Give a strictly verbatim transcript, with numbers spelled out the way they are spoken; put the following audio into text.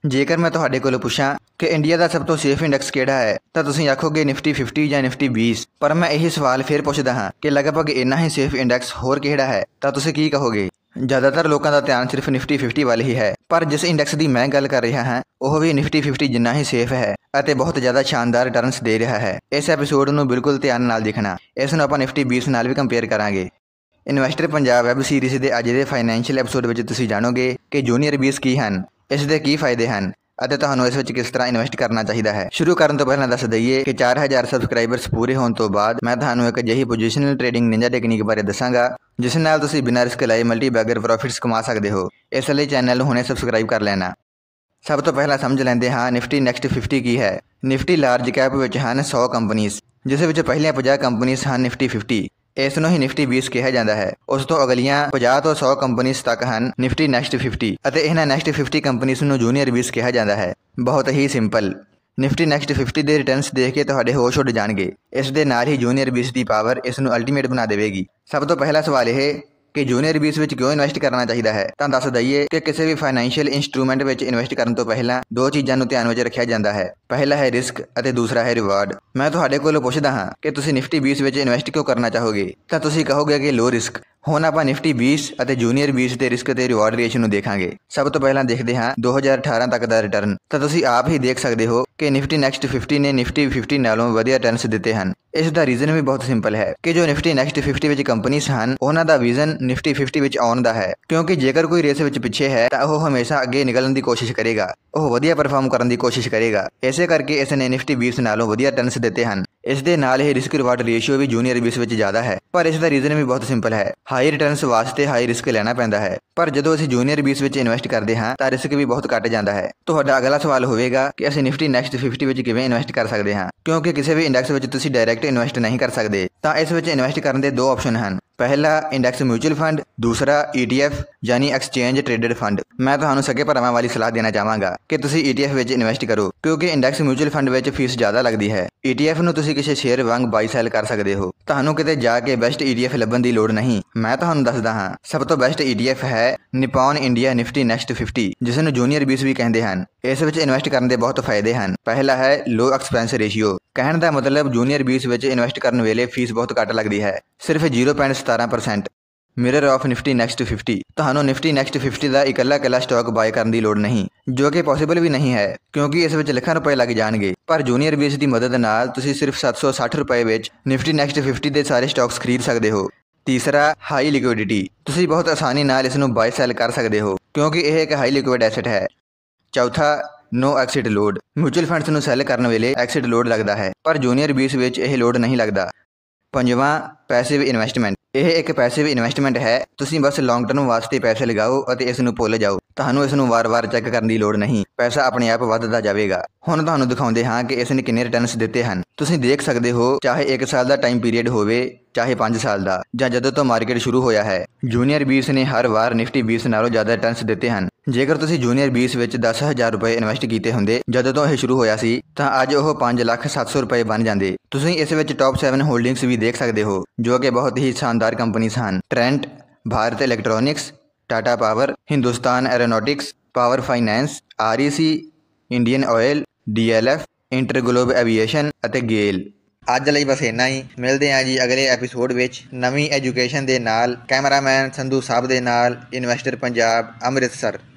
ਜੇਕਰ ਮੈਂ ਤੁਹਾਡੇ ਕੋਲੋਂ ਪੁੱਛਾਂ ਕਿ ਇੰਡੀਆ ਦਾ ਸਭ ਤੋਂ ਸੇਫ ਇੰਡੈਕਸ ਕਿਹੜਾ ਹੈ ਤਾਂ ਤੁਸੀਂ ਆਖੋਗੇ ਨਿਫਟੀ ਫਿਫਟੀ ਜਾਂ ਨਿਫਟੀ ਵੀਸ। ਪਰ ਮੈਂ ਇਹੀ ਸਵਾਲ ਫਿਰ ਪੁੱਛਦਾ ਹਾਂ ਕਿ ਲਗਭਗ ਇੰਨਾ ਹੀ ਸੇਫ ਇੰਡੈਕਸ ਹੋਰ ਕਿਹੜਾ ਹੈ ਤਾਂ ਤੁਸੀਂ ਕੀ ਕਹੋਗੇ? ਜ਼ਿਆਦਾਤਰ ਲੋਕਾਂ ਦਾ ਧਿਆਨ ਸਿਰਫ ਨਿਫਟੀ ਫਿਫਟੀ ਵੱਲ ਹੀ ਹੈ, ਪਰ ਜਿਸ ਇੰਡੈਕਸ ਦੀ ਮੈਂ ਗੱਲ ਕਰ ਰਿਹਾ ਹਾਂ ਉਹ ਵੀ ਨਿਫਟੀ ਫਿਫਟੀ ਜਿੰਨਾ ਹੀ ਸੇਫ ਹੈ ਅਤੇ ਬਹੁਤ ਜ਼ਿਆਦਾ ਸ਼ਾਨਦਾਰ ਰਿਟਰਨਸ ਦੇ ਰਿਹਾ ਹੈ। ਇਸ ਐਪੀਸੋਡ ਨੂੰ ਬਿਲਕੁਲ ਧਿਆਨ ਨਾਲ ਦੇਖਣਾ। ਇਸ ਨੂੰ ਆਪਾਂ ਨਿਫਟੀ ਵੀਸ ਨਾਲ ਵੀ ਕੰਪੇਅਰ ਕਰਾਂਗੇ। ਇਨਵੈਸਟਰ ਪੰਜਾਬ ਵੈਬ ਸੀਰੀਜ਼ ਦੇ ਅੱਜ ਦੇ ਫਾਈਨੈਂਸ਼ੀਅਲ ਐਪੀਸੋਡ ਵਿੱਚ ਤੁਸੀਂ ਜਾਣੋਗੇ ਕਿ ਜੂਨੀਅਰ ਵੀਸ ਕੀ ਹਨ, ਇਸ ਦੇ ਕੀ ਫਾਇਦੇ ਹਨ ਅਤੇ ਤੁਹਾਨੂੰ ਇਸ ਵਿੱਚ ਕਿਸ ਤਰ੍ਹਾਂ ਇਨਵੈਸਟ ਕਰਨਾ ਚਾਹੀਦਾ ਹੈ। ਸ਼ੁਰੂ ਕਰਨ ਤੋਂ ਪਹਿਲਾਂ ਦੱਸ ਦਈਏ ਕਿ ਚਾਰ ਹਜ਼ਾਰ ਸਬਸਕ੍ਰਾਈਬਰਸ ਪੂਰੇ ਹੋਣ ਤੋਂ ਬਾਅਦ ਮੈਂ ਤੁਹਾਨੂੰ ਇੱਕ ਅਜਿਹੀ ਪੋਜੀਸ਼ਨਲ ਟ੍ਰੇਡਿੰਗ ਨਿੰਜਾ ਟੈਕਨੀਕ ਬਾਰੇ ਦੱਸਾਂਗਾ ਜਿਸ ਨਾਲ ਤੁਸੀਂ ਬਿਨਾਂ ਰਿਸਕ ਲਏ ਮਲਟੀ ਬੈਗਰ ਪ੍ਰੋਫਿਟਸ ਕਮਾ ਸਕਦੇ ਹੋ। ਇਸ ਲਈ ਚੈਨਲ ਨੂੰ ਹੁਣੇ ਸਬਸਕ੍ਰਾਈਬ ਕਰ ਲੈਣਾ। ਸਭ ਤੋਂ ਪਹਿਲਾਂ ਸਮਝ ਲੈਂਦੇ ਹਾਂ ਨਿਫਟੀ ਨੈਕਸਟ ਫਿਫਟੀ ਕੀ ਹੈ। ਨਿਫਟੀ ਲਾਰਜ ਕੈਪ ਵਿੱਚ ਹਨ ਸੌ ਕੰਪਨੀਜ਼, ਜਿਸ ਵਿੱਚ ਪਹਿਲੀਆਂ ਪੰਜਾਹ ਕੰਪਨੀਜ਼ ਹਨ ਨਿਫਟੀ ਫਿਫਟੀ। ਇਸ ਨੂੰ ਹੀ ਨਿਫਟੀ ਵੀਸ ਕਿਹਾ ਜਾਂਦਾ ਹੈ। ਉਸ ਤੋਂ ਅਗਲੀਆਂ ਪੰਜਾਹ ਤੋਂ ਸੌ ਕੰਪਨੀਜ਼ ਤੱਕ ਹਨ ਨਿਫਟੀ ਨੈਕਸਟ ਫਿਫਟੀ ਅਤੇ ਇਹਨਾਂ ਨੈਕਸਟ ਫਿਫਟੀ ਕੰਪਨੀਜ਼ ਨੂੰ ਜੂਨੀਅਰ ਵੀਸ ਕਿਹਾ ਜਾਂਦਾ ਹੈ। ਬਹੁਤ ਹੀ ਸਿੰਪਲ। ਨਿਫਟੀ ਨੈਕਸਟ ਫਿਫਟੀ ਦੇ ਰਿਟਰਨਸ ਦੇਖ ਕੇ ਤੁਹਾਡੇ ਹੋਸ਼ ਉੱਡ ਜਾਣਗੇ। ਇਸ ਦੇ ਨਾਲ ਹੀ ਜੂਨੀਅਰ ਵੀਸ ਦੀ ਪਾਵਰ ਇਸ ਨੂੰ ਅਲਟੀਮੇਟ ਬਣਾ ਦੇਵੇਗੀ। ਸਭ ਤੋਂ ਪਹਿਲਾ ਸਵਾਲ ਇਹ ਕਿ ਜੂਨੀਅਰ ਵੀਸ ਵਿੱਚ ਕਿਉਂ ਇਨਵੈਸਟ ਕਰਨਾ ਚਾਹੀਦਾ ਹੈ, ਤਾਂ ਦੱਸ ਦਈਏ ਕਿ ਕਿਸੇ ਵੀ ਫਾਈਨੈਂਸ਼ੀਅਲ ਇੰਸਟਰੂਮੈਂਟ ਵਿੱਚ ਇਨਵੈਸਟ ਕਰਨ ਤੋਂ ਪਹਿਲਾਂ ਦੋ ਚੀਜ਼ਾਂ ਨੂੰ ਧਿਆਨ ਵਿੱਚ ਰੱਖਿਆ ਜਾਂਦਾ ਹੈ। ਪਹਿਲਾ ਹੈ ਰਿਸਕ ਅਤੇ ਦੂਸਰਾ ਹੈ ਰਿਵਾਰਡ। ਮੈਂ ਤੁਹਾਡੇ ਕੋਲੋਂ ਪੁੱਛਦਾ ਹਾਂ ਕਿ ਤੁਸੀਂ ਨਿਫਟੀ ਵੀਸ ਵਿੱਚ ਇਨਵੈਸਟ ਕਿਉਂ ਕਰਨਾ ਚਾਹੋਗੇ, ਤਾਂ ਤੁਸੀਂ ਕਹੋਗੇ ਕਿ ਲੋ ਰਿਸਕ। ਹੁਣ ਆਪਾਂ ਨਿਫਟੀ ਵੀਸ ਅਤੇ ਜੂਨੀਅਰ ਵੀਸ ਦੇ ਰਿਸਕ ਤੇ ਰਿਵਾਰਡ ਰੇਸ਼ੋ ਨੂੰ ਦੇਖਾਂਗੇ। ਸਭ ਤੋਂ ਪਹਿਲਾਂ ਦੇਖਦੇ ਹਾਂ ਦੋ ਹਜ਼ਾਰ ਅਠਾਰਾਂ ਤੱਕ ਦਾ ਰਿਟਰਨ। ਤਾਂ ਤੁਸੀਂ ਆਪ ਹੀ ਦੇਖ ਸਕਦੇ ਹੋ ਕਿ ਨਿਫਟੀ ਨੈਕਸਟ ਫਿਫਟੀ ਨੇ ਨਿਫਟੀ ਫਿਫਟੀ ਨਾਲੋਂ ਵਧੀਆ ਰਿਟਰਨਸ ਦਿੱਤੇ ਹਨ। ਇਸ ਦਾ ਰੀਜ਼ਨ ਵੀ ਬਹੁਤ ਸਿੰਪਲ ਹੈ ਕਿ ਜੋ ਨਿਫਟੀ ਨੈਕਸਟ ਫਿਫਟੀ ਵਿੱਚ ਕੰਪਨੀਜ਼ ਹਨ ਉਹਨਾਂ ਦਾ ਵਿਜ਼ਨ ਨਿਫਟੀ ਫਿਫਟੀ ਵਿੱਚ ਆਉਣ ਦਾ ਹੈ। ਕਿਉਂਕਿ ਜੇਕਰ ਕੋਈ ਰੇਸ ਵਿੱਚ ਪਿੱਛੇ ਹੈ ਤਾਂ ਉਹ ਹਮੇਸ਼ਾ ਅੱਗੇ ਨਿਕਲਣ ਦੀ ਕੋਸ਼ਿਸ਼ ਕਰੇਗਾ, ਉਹ ਵਧੀਆ ਪਰਫਾਰਮ ਕਰਨ ਦੀ ਕੋਸ਼ਿਸ਼ ਕਰੇਗਾ। ਇਸੇ ਕਰਕੇ ਇਸ ਨੇ ਨਿਫਟੀ ਵੀਸ ਨਾਲੋਂ ਵਧੀਆ ਰਿਟਰਨਸ ਦਿੱਤੇ ਹਨ। ਇਸ ਦੇ ਨਾਲ ਹੀ ਰਿਸਕ ਰਿਵਾਰਡ ਰੇਸ਼ੀਓ ਵੀ ਜੂਨੀਅਰ ਵੀਸ ਵਿੱਚ ਜ਼ਿਆਦਾ ਹੈ, ਪਰ ਇਸ ਦਾ ਰੀਜ਼ਨ ਵੀ ਬਹੁਤ ਸਿੰਪਲ ਹੈ। ਹਾਈ ਰਿਟਰਨਸ ਵਾਸਤੇ ਹਾਈ ਰਿਸਕ ਲੈਣਾ ਪੈਂਦਾ ਹੈ, ਪਰ ਜਦੋਂ ਅਸੀਂ ਜੂਨੀਅਰ ਵੀਸ ਵਿੱਚ ਇਨਵੈਸਟ ਕਰਦੇ ਹਾਂ ਤਾਂ ਰਿਸਕ ਵੀ ਬਹੁਤ ਘੱਟ ਜਾਂਦਾ ਹੈ। ਤੁਹਾਡਾ ਅਗਲਾ ਸਵਾਲ ਹੋਵੇਗਾ ਕਿ ਅਸੀਂ ਨਿਫਟੀ ਨੈਕਸਟ ਫਿਫਟੀ ਵਿੱਚ ਕਿਵੇਂ ਇਨਵੈਸਟ ਕਰ ਸਕਦੇ ਹਾਂ। ਕਿਉਂਕਿ ਕਿਸੇ ਵੀ ਇੰਡੈਕਸ ਵਿੱਚ ਤੁਸੀਂ ਡਾਇਰੈਕਟ ਇਨਵੈਸਟ ਨਹੀਂ ਕਰ ਸਕਦੇ, ਤਾਂ ਇਸ ਵਿੱਚ ਇਨਵੈਸਟ ਕਰਨ ਦੇ ਦੋ ਆਪਸ਼ਨ ਹਨ। ਪਹਿਲਾ ਇੰਡੈਕਸ ਮਿਊਚੁਅਲ ਫੰਡ, ਦੂਸਰਾ ਈ ਟੀ ਐਫ ਯਾਨੀ ਐਕਸਚੇਂਜ ਟ੍ਰੇਡਡ ਫੰਡ। ਮੈਂ ਤੁਹਾਨੂੰ ਸਕੇ ਭਰਾਵਾਂ ਵਾਲੀ ਸਲਾਹ ਦੇਣਾ ਚਾਹਾਂਗਾ ਕਿ ਤੁਸੀਂ ਈ ਟੀ ਐਫ ਵਿੱਚ ਇਨਵੈਸਟ ਕਰੋ, ਕਿਉਂਕਿ ਇੰਡੈਕਸ ਮਿਊਚੁਅਲ ਫੰਡ ਵਿੱਚ ਫੀਸ ਜ਼ਿਆਦਾ ਲੱਗਦੀ ਹੈ। ਈ ਟੀ ਐਫ ਨੂੰ ਤੁਸੀਂ ਕਿਸੇ ਸ਼ੇਅਰ ਵਾਂਗ ਬਾਈ ਸੈਲ ਕਰ ਸਕਦੇ ਹੋ। ਤੁਹਾਨੂੰ ਕਿਤੇ ਜਾ ਕੇ ਬੈਸਟ ਈ ਟੀ ਐਫ ਲੱਭਣ ਦੀ ਲੋੜ ਨਹੀਂ। ਮੈਂ ਤੁਹਾਨੂੰ ਦੱਸਦਾ ਹਾਂ। ਸਭ ਤੋਂ ਬੈਸਟ ਈ ਟੀ ਐਫ ਹੈ Nippon India Nifty next fifty, ਜਿਸ ਨੂੰ ਜੂਨੀਅਰ ਵੀਸ ਵੀ ਕਹਿੰਦੇ ਹਨ। ਇਸ ਵਿੱਚ ਇਨਵੈਸਟ ਕਰਨ ਦੇ ਬਹੁਤ ਫਾਇਦੇ ਹਨ। ਪਹਿਲਾ ਹੈ ਲੋ ਐਕਸਪੈਂਸ ਰੇਸ਼ੀਓ। ਕਹਿਣ ਦਾ ਮਤਲਬ ਜੂਨੀਅਰ ਵੀਸ ਵਿੱਚ ਇਨਵੈਸਟ ਕਰਨ ਵੇਲੇ ਫੀਸ ਬਹੁਤ ਘੱਟ ਲੱਗਦੀ ਹੈ, ਸਿਰਫ ਜ਼ੀਰੋ ਪੁਆਇੰਟ ਸਤਾਰਾਂ percent. Mirror of Nifty next fifty. ਤੁਹਾਨੂੰ ਨਿਫਟੀ ਨੈਕਸਟ ਫਿਫਟੀ ਦਾ ਇਕੱਲਾ ਇਕੱਲਾ ਸਟਾਕ ਬਾਏ ਕਰਨ ਦੀ ਲੋੜ ਨਹੀਂ, ਜੋ ਕਿ ਪੋਸੀਬਲ ਵੀ ਨਹੀਂ ਹੈ ਕਿਉਂਕਿ ਇਸ ਵਿੱਚ ਲੱਖਾਂ ਰੁਪਏ ਲੱਗ ਜਾਣਗੇ। ਪਰ ਜੂਨੀਅਰ ਵੀਸ ਦੀ ਮਦਦ ਨਾਲ ਤੁਸੀਂ ਸਿਰਫ ਸੱਤ ਸੌ ਸੱਠ ਰੁਪਏ ਵਿੱਚ ਨਿਫਟੀ ਨੈਕਸਟ ਫਿਫਟੀ ਦੇ ਸਾਰੇ ਸਟਾਕਸ ਖਰੀਦ ਸਕਦੇ ਹੋ। ਤੀਸਰਾ ਹਾਈ ਲਿਕੁਇਡਿਟੀ। ਤੁਸੀਂ ਬਹੁਤ ਆਸਾਨੀ ਨਾਲ ਇਸ ਨੂੰ ਬਾਏ ਸੈਲ ਕਰ ਸਕਦੇ ਹੋ ਕਿਉਂਕਿ ਇਹ ਇੱਕ ਹਾਈ ਲਿਕੁਇਡ ਐਸੈਟ ਹੈ। ਚੌਥਾ no exit load. Mutual funds ਨੂੰ ਸੈਲ ਕਰਨ ਵੇਲੇ ਐਕਸਿਟ ਲੋਡ ਲੱਗਦਾ ਹੈ, ਪਰ ਜੂਨੀਅਰ ਵੀਸ ਵਿੱਚ ਇਹ ਲੋਡ ਨਹੀਂ ਲੱਗਦਾ। ਪੰਜਵਾਂ ਪੈਸਿਵ ਇਨਵੈਸਟਮੈਂਟ। ਇਹ ਇੱਕ ਪੈਸਿਵ ਇਨਵੈਸਟਮੈਂਟ ਹੈ। ਤੁਸੀਂ ਬਸ ਲੌਂਗ ਟਰਮ ਵਾਸਤੇ ਪੈਸੇ ਲਗਾਓ ਅਤੇ ਇਸ ਨੂੰ ਭੁੱਲ ਜਾਓ। ਤੁਹਾਨੂੰ ਇਸ ਨੂੰ ਵਾਰ-ਵਾਰ ਚੈੱਕ ਕਰਨ ਦੀ ਲੋੜ ਨਹੀਂ, ਪੈਸਾ ਆਪਣੇ ਆਪ ਵੱਧਦਾ ਜਾਵੇਗਾ। ਹੁਣ ਤੁਹਾਨੂੰ ਦਿਖਾਉਂਦੇ ਹਾਂ ਕਿ ਇਸ ਨੇ ਕਿੰਨੇ ਰਿਟਰਨਸ ਦਿੱਤੇ ਹਨ। ਤੁਸੀਂ ਦੇਖ ਸਕਦੇ ਹੋ, ਚਾਹੇ ਇੱਕ ਸਾਲ ਦਾ ਟਾਈਮ ਪੀਰੀਅਡ ਹੋਵੇ, ਚਾਹੇ ਪੰਜ ਸਾਲ ਦਾ, ਜਾਂ ਜਦੋਂ ਤੋਂ ਮਾਰਕੀਟ ਸ਼ੁਰੂ ਹੋਇਆ ਹੈ, ਜੂਨੀਅਰ ਵੀਸ ਨੇ ਹਰ ਵਾਰ ਨਿਫਟੀ ਵੀਸ ਨਾਲੋਂ ਜ਼ਿਆਦਾ ਰਿਟਰਨਸ ਦਿੱਤੇ ਹਨ। ਜੇਕਰ ਤੁਸੀਂ ਜੂਨੀਅਰ ਵੀਸ ਵਿੱਚ ਦਸ ਹਜ਼ਾਰ ਰੁਪਏ ਇਨਵੈਸਟ ਕੀਤੇ ਹੁੰਦੇ ਜਦੋਂ ਤੋਂ ਇਹ ਸ਼ੁਰੂ ਹੋਇਆ ਸੀ, ਤਾਂ ਅੱਜ ਉਹ ਪੰਜ ਲੱਖ ਸੱਤ ਸੌ ਰੁਪਏ ਬਣ ਜਾਂਦੇ। ਤੁਸੀਂ ਇਸ ਵਿੱਚ ਟੌਪ ਸੈਵਨ ਹੋਲਡਿੰਗਸ ਵੀ ਦੇਖ ਸਕਦੇ ਹੋ, ਜੋ ਕਿ ਬਹੁਤ ਹੀ ਸ਼ਾਨਦਾਰ ਕੰਪਨੀਆਂ ਹਨ। Trent, Bharat Electronics, Tata Power, Hindustan Aeronautics, Power Finance, R E C, Indian Oil, D L F, InterGlobe Aviation ਅਤੇ ਗੇਲ। ਅੱਜ ਲਈ ਬਸ ਇੰਨਾ ਹੀ। ਮਿਲਦੇ ਹਾਂ ਜੀ ਅਗਲੇ ਐਪੀਸੋਡ ਵਿੱਚ ਨਵੀਂ ਐਜੂਕੇਸ਼ਨ ਦੇ ਨਾਲ। ਕੈਮਰਾਮੈਨ ਸੰਧੂ ਸਾਹਿਬ ਦੇ ਨਾਲ, ਇਨਵੈਸਟਰ ਪੰਜਾਬ, ਅੰਮ੍ਰਿਤਸਰ।